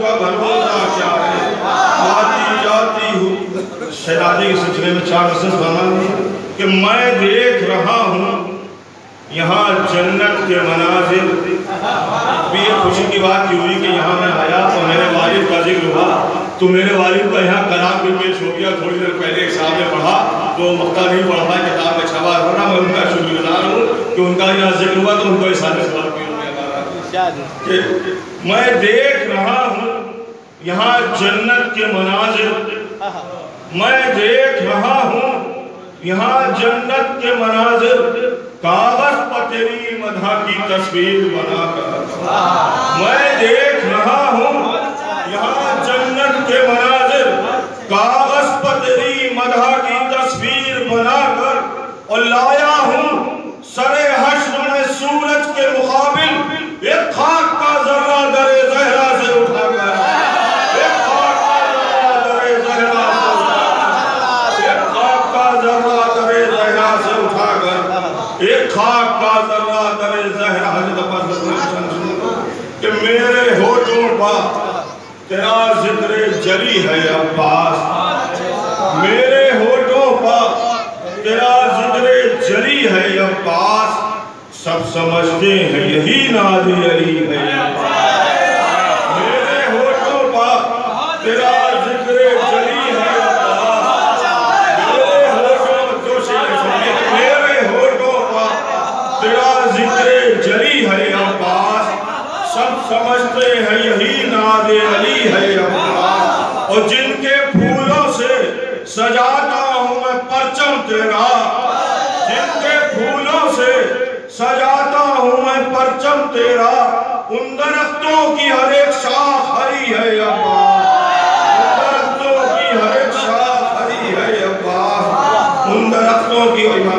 کا بھروسہ کیا ہے، آتی جاتی ہوں شہزادے کے سلسلے میں 4 نصرت فرمایا کہ میں دیکھ رہا ہوں یہاں جنت کے مناظر بھی. یہ خوشی کی بات کی ہوئی کہ یہاں میں آیا تو میرے والد کا ذکر ہوا تو میرے والد کا یہاں کلام بھی پیش ہو گیا. تھوڑی دیر پہلے ایک صاحب نے پڑھا تو مقطع نہیں پڑھ پایا، کتاب میں چھپا رہا. میں ان کا شکر گزار ہوں کہ ان کا یہاں ذکر ہوا تو ان کو اس سارے سوال بھی ہو گیا کہ میں دیکھ رہا ہوں یہاں جنت کے مناظر. میں دیکھ رہا ہوں یہاں جنت کے مناظر، کاغذ پر تیری مدح کی تصویر بنا کر. میں دیکھ رہا ہوں یہاں جنت کے مناظر، کاغذ پر تیری مدح کی تصویر بنا کر. اور لایا ہوں سر حشر میں سورج کے مقابل ایک خاک کا ذرہ در زہرا سے اٹھا کر. ایک خاک کا ذرہ در زہرا سے اٹھا کر. ایک خاک کا ذرہ در زہرا سے اٹھا کر. ایک خاک کا ذرہ در زہرا کہ میرے ہونٹوں پر تیرا ذکر جلی ہے عباس. میرے ہونٹوں پر تیرا ذکر جلی ہے عباس. سب سمجھتے ہیں یہی ناد علی ہے. میرے ہونٹوں پر تیرا ذکر جلی ہے عباس. میرے ہونٹوں پر تیرا ذکر جلی ہے عباس. سب سمجھتے ہیں یہی ناد علی ہے عباس. اور جن کے پھولوں سے سجاتا ہوں میں پرچم تیرا، جن کے پھولوں سے سجاتا ہوں میں پرچم تیرا، ان درختوں کی ہر ایک شاخ ہری ہے عباس. ان درختوں کی ہر ایک شاخ ہری ہے عباس. ان درختوں کی امام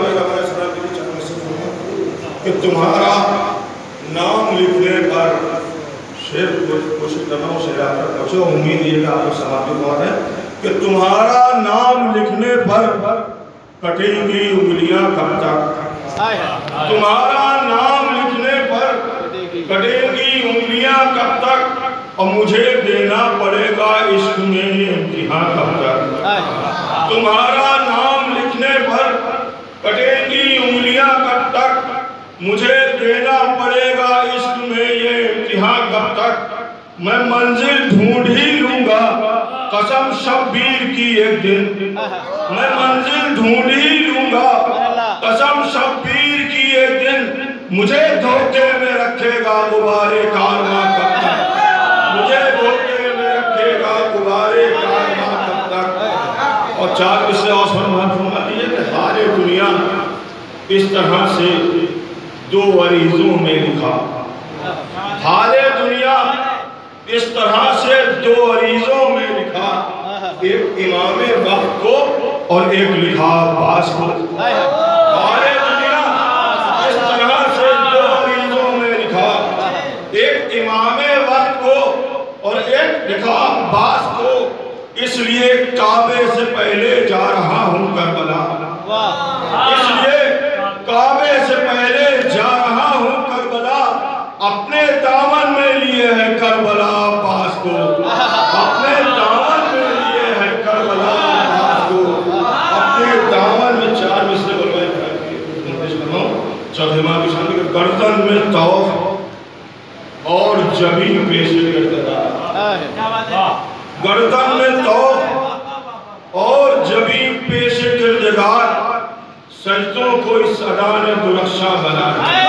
کہ تمہارا نام لکھنے پر شیر کوشش کرنا ہوں شیر آپ تک پہنچے. امید یہ کہ آپ کو سماعت بہت ہے کہ تمہارا نام لکھنے پر کٹیں گی انگلیاں کب تک. تمہارا نام لکھنے پر کٹیں گی انگلیاں کب تک. اور مجھے دینا پڑے گا عشق میں امتحان کب تک. تمہارا نام لکھنے پر کٹیں گی انگلیاں کب تک. مجھے دینا پڑے گا عشق میں یہ امتحان کب تک. میں منزل ڈھونڈ ہی لوں گا قسم شبیر کی ایک دن. میں منزل ڈھونڈ ہی لوں گا قسم شبیر کی ایک دن. مجھے دھوکے میں رکھے گا غبارے کارواں کب تک. مجھے دھوکے میں رکھے گا غبارے کارواں کب تک. اور 4 اس سے اور فرما دیئے کہ حال دنیا اس طرح سے 2 عریضوں میں لکھا. حال دنیا اس طرح سے 2 عریضوں میں لکھا. ایک امام وقت کو اور ایک لکھا عباس کو. حال دنیا اس طرح سے 2 عریضوں میں لکھا. ایک امام وقت کو اور ایک لکھا عباس کو. اس لیے کعبے سے پہلے جا رہا ہوں کربلا. اس لیے کعبے سے پہلے جا رہا ہوں کربلا. اپنے دامن میں لیے ہے کربلا عباس کو. اپنے دامن میں لیے ہے کربلا عباس کو. اپنے دامن میں 4 مصرے بلوائے چوتھے ماہ کی شان کے گردن میں طوف اور جبین پیش کردگار. گردن میں طوف اور جبین پیش کردگار. سجدوں کو اس ادا نے درخشاں بنا دیا.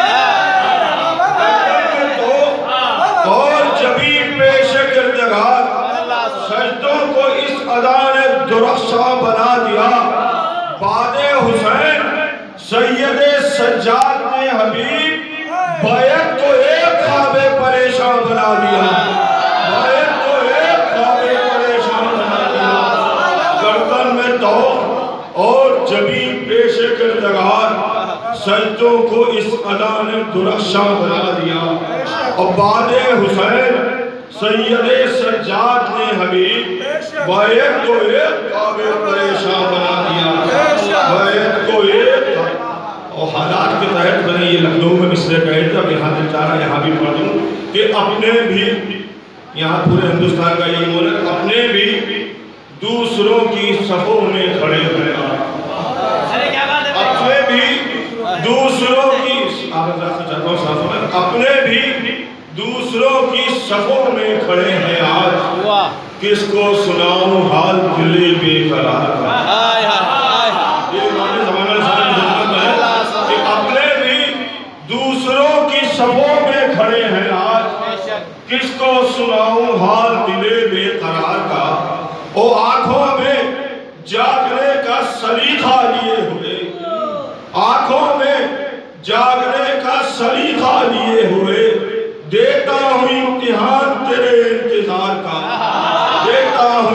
اور جبین پیش کردگار سجدوں کو اس ادا نے درخشاں بنا دیا. بعد حسین سید سجاد نے حبیب بیعت کو ایک خواب پریشان بنا دیا. بیعت کو ایک خواب پریشان بنا دیا. گردن میں طوف اور جبین پیش کردگار سجدوں کو اس ادا نے درخشاں بنا دیا. اور بعد حسین سید سجاد نے حبیب بیعت کو ایک خواب پریشان بنا دیا. بیعت کو ایک اور حالات کے تحت میں نے یہ لکھنؤ میں مصرے کہے تھے. اب یہاں دل چاہ رہا یہاں بھی پڑھ دوں کہ اپنے بھی یہاں پورے ہندوستان کا یہ ملک اپنے بھی دوسروں کی صفوں میں کھڑے ہوئے اپنے بھی دوسروں کی اپنے بھی دوسروں کی صفوں میں کھڑے ہیں آج کس کو سناؤں حال دل بے قرار کا یہ معنی زمانہ ہے کہ اپنے بھی دوسروں کی صفوں میں کھڑے ہیں آج کس کو سناؤں حال دل بے قرار کا او آنکھوں میں جاگنے کا سلیقہ لیے ہوئے آنکھوں میں جاگنے کا سلیقہ لیے ہوئے دیتا ہوں امتحان تیرے انتظار کا دیتا ہوں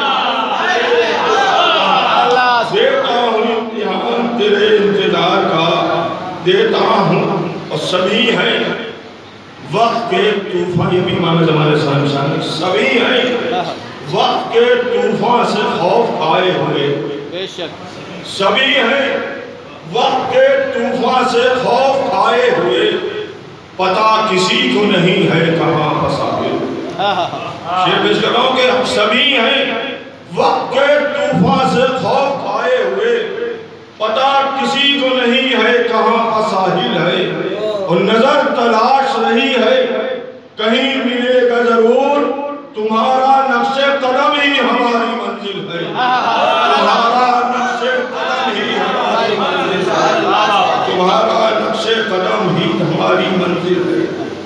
امتحان تیرے انتظار کا دیتا ہوں اور سبھی ہیں وقت کے طوفان یہ بھی امام زمان شان سبھی ہیں وقت کے طوفان سے خوف کھائے ہوئے سبھی ہیں وقت کے طوفان سے خوف کھائے ہوئے پتہ کسی کو نہیں ہے کہاں پھنسا ہے شیر پیش کر رہا ہوں کہ سبھی ہیں وقت کے طوفان سے خوف کھائے ہوئے پتہ کسی کو نہیں ہے کہاں ساحل ہے اور نظر تلاش رہی ہے کہیں ملے گا ضرور تمہارا نقش قدم ہی ہماری منزل ہے تمہارا نقش قدم ہی ہماری منزل ہے تمہارا نقش قدم ہی ہماری منزل ہے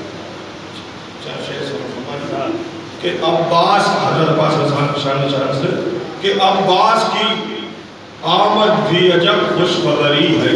کہ عباس حضرت عباس شان سے کہ عباس کی آمد بھی عجب خوشخبری ہے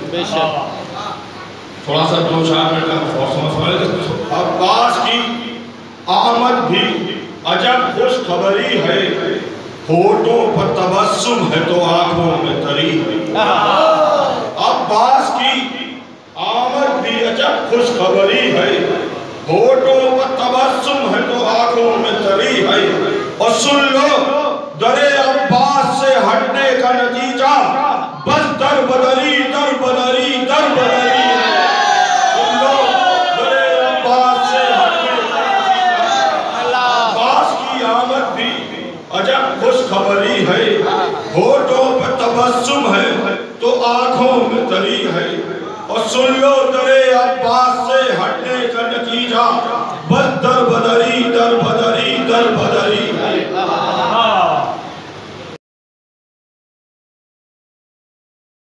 تھوڑا سا 2-4 منٹ کا فورس عباس کی آمد بھی عجب خوشخبری ہے ہونٹوں پر تبسم ہے تو آنکھوں میں تری ہے عباس کی آمد بھی عجب خوشخبری ہے ہونٹوں پر تبسم ہے تو آنکھوں میں تری ہے اور سن لو در عباس سے ہٹنے کا نتیجہ بس در بدری در بدری در بدری سن لو در عباس سے ہٹنے کا نتیجہ عباس کی آمد بھی عجب خوشخبری ہے ہونٹوں پر تبسم ہے تو آنکھوں میں تری ہے اور سن لو در عباس سے ہٹنے کا نتیجہ